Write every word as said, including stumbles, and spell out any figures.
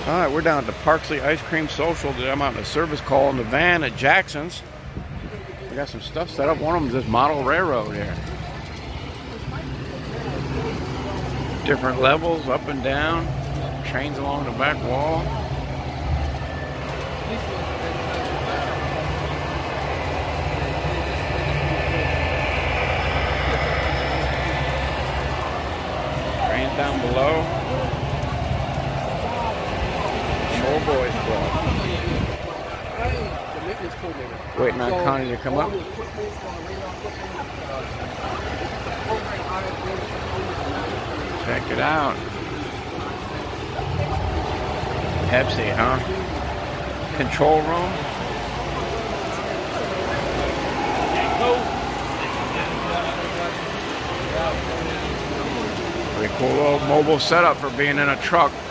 All right, we're down at the Parksley Ice Cream Social. I'm out in a service call in the van at Jackson's. We got some stuff set up. One of them is this model railroad here. Different levels, up and down. Trains along the back wall. Trains down below. Shore Boys Club. Waiting on Connie to come up. Check it out. Pepsi, huh? Control room. Pretty cool little mobile setup for being in a truck.